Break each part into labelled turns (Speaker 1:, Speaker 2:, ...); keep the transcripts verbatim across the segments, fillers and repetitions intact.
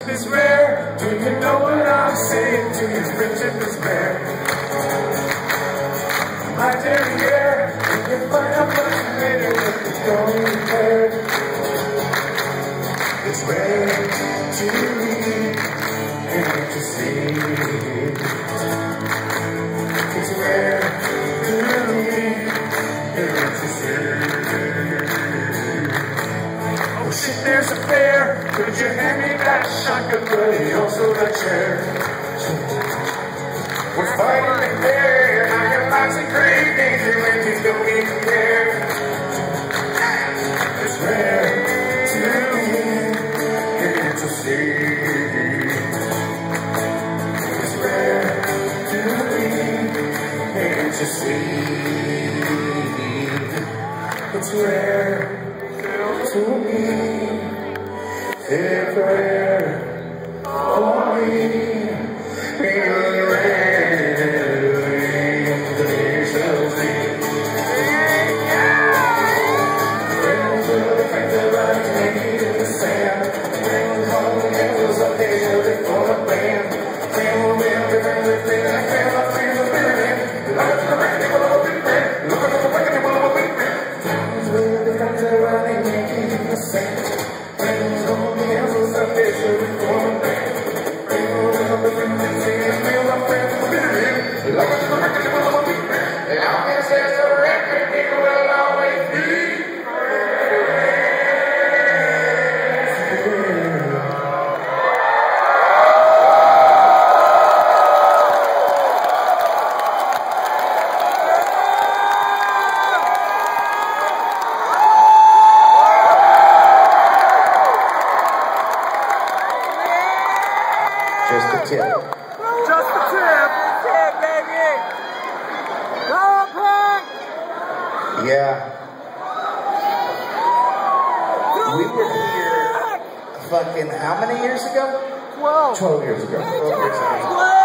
Speaker 1: It's rare, do you know what I'm saying to you? Friendship is rare. My derriere, you can find out what you later if you don't care. It's rare to read and to see. It's rare to read and to see. Oh shit, there's a fair. Could you hand me that shotgun, buddy? Also the chair. We're fighting in there. Now your life's in great danger when you don't even care. It's rare to hear and to see. It's rare to read and to see. It's rare to me. It's rare for me. It's just the tip.
Speaker 2: Just the tip. Tip, baby. Go, Punk.
Speaker 1: Yeah. We were here fucking how many years ago?
Speaker 2: Twelve.
Speaker 1: Twelve years ago. Twelve years ago.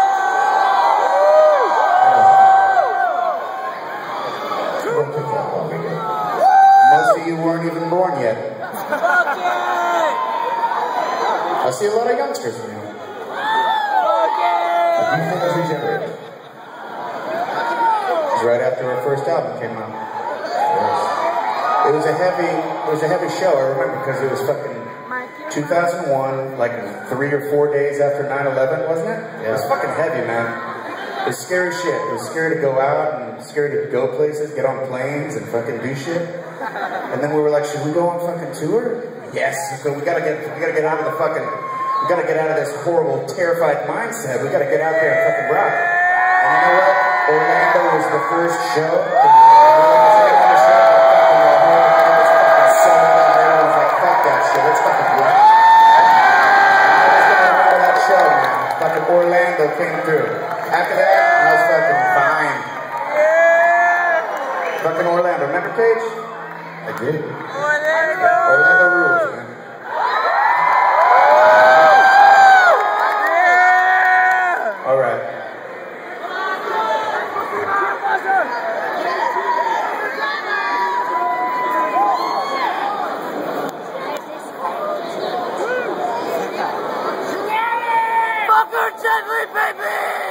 Speaker 1: Don't think that long ago. Most of you weren't even born yet. I see a lot of youngsters in here. You think it's regenerated? It was right after our first album came out. It was a heavy, it was a heavy show. I remember because it was fucking two thousand one, like three or four days after nine eleven, wasn't it? Yeah. It was fucking heavy, man. It was scary shit. It was scary to go out and scary to go places, get on planes and fucking do shit. And then we were like, should we go on fucking tour? Yes. So we gotta get, we gotta get out of the fucking. We gotta get out of this horrible, terrified mindset. We gotta get out there and fucking rock. And you know what? Orlando was the first show. Fuck that shit. Let's fucking rock. Let's get out of that show, man. Fucking Orlando came through. After that, I was fucking fine. Fucking Orlando. Remember, Paige? I did. Orlando. Orlando rules, man. All right.
Speaker 2: Fuck her gently, baby!